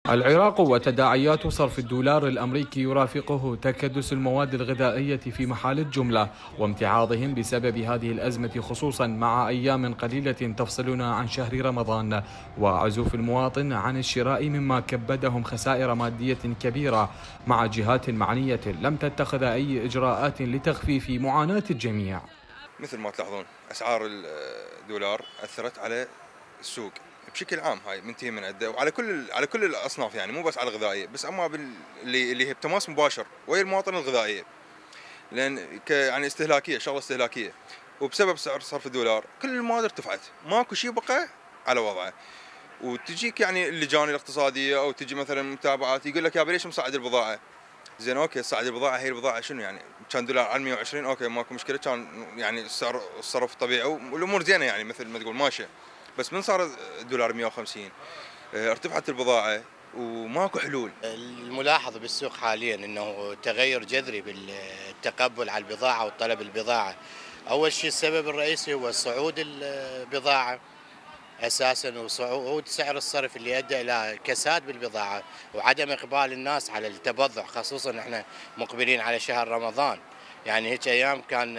العراق وتداعيات صرف الدولار الأمريكي يرافقه تكدس المواد الغذائية في محال الجملة وامتعاضهم بسبب هذه الأزمة، خصوصا مع أيام قليلة تفصلنا عن شهر رمضان وعزوف المواطن عن الشراء، مما كبدهم خسائر مادية كبيرة، مع جهات معنية لم تتخذ أي إجراءات لتخفيف معاناة الجميع. مثل ما تلاحظون أسعار الدولار أثرت على السوق بشكل عام، هاي منتهي من عده وعلى كل الاصناف، يعني مو بس على الغذائيه بس، اما اللي هي بتماس مباشر ويا المواطن الغذائيه، لان يعني استهلاكيه، شغله استهلاكيه، وبسبب سعر صرف الدولار كل المواد ارتفعت، ماكو شيء بقى على وضعه. وتجيك يعني اللجان الاقتصاديه او تجي مثلا متابعات يقول لك يا ليش مصعد البضاعه؟ زين اوكي صعد البضاعه، هي البضاعه شنو يعني؟ كان دولار على 120 اوكي ماكو مشكله، كان يعني السعر الصرف طبيعي والامور زينه يعني مثل ما تقول ماشيه، بس من صار الدولار 150 ارتفعت البضاعه وماكو حلول. الملاحظ بالسوق حاليا انه تغير جذري بالتقبل على البضاعه وطلب البضاعه. اول شيء السبب الرئيسي هو صعود البضاعه اساسا، وصعود سعر الصرف اللي ادى الى كساد بالبضاعه وعدم اقبال الناس على التبضع، خصوصا احنا مقبلين على شهر رمضان. يعني هيك ايام كان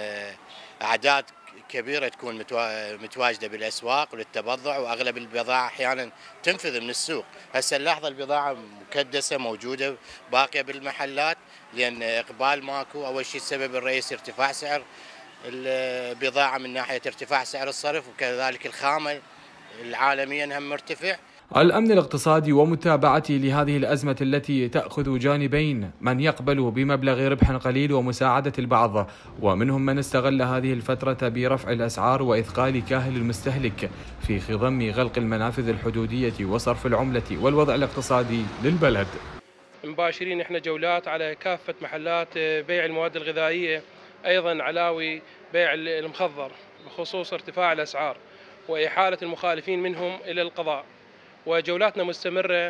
اعداد كبيره تكون متواجده بالاسواق للتبضع، واغلب البضاعه احيانا تنفذ من السوق. هسه اللحظه البضاعه مكدسه موجوده باقيه بالمحلات لان اقبال ماكو. اول شيء السبب الرئيسي ارتفاع سعر البضاعه من ناحيه ارتفاع سعر الصرف، وكذلك الخامه العالميا هم مرتفع. الأمن الاقتصادي ومتابعته لهذه الأزمة التي تأخذ جانبين، من يقبل بمبلغ ربح قليل ومساعدة البعض، ومنهم من استغل هذه الفترة برفع الأسعار وإثقال كاهل المستهلك في خضم غلق المنافذ الحدودية وصرف العملة والوضع الاقتصادي للبلد. مباشرين احنا جولات على كافة محلات بيع المواد الغذائية، أيضا علاوي بيع المخضر، بخصوص ارتفاع الأسعار وإحالة المخالفين منهم إلى القضاء. وجولاتنا مستمرة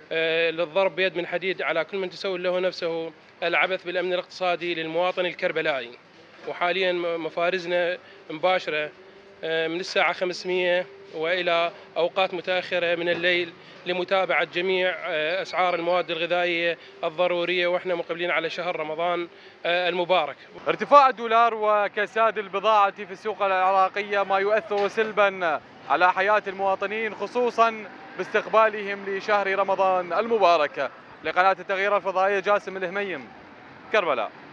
للضرب بيد من حديد على كل من تسول له نفسه العبث بالأمن الاقتصادي للمواطن الكربلائي. وحاليا مفارزنا مباشرة من الساعة 500 وإلى أوقات متأخرة من الليل لمتابعة جميع أسعار المواد الغذائية الضرورية، وإحنا مقبلين على شهر رمضان المبارك. ارتفاع الدولار وكساد البضاعة في السوق العراقية ما يؤثر سلبا على حياة المواطنين، خصوصا باستقبالهم لشهر رمضان المبارك. لقناة التغيير الفضائية، جاسم الهميم، كربلاء.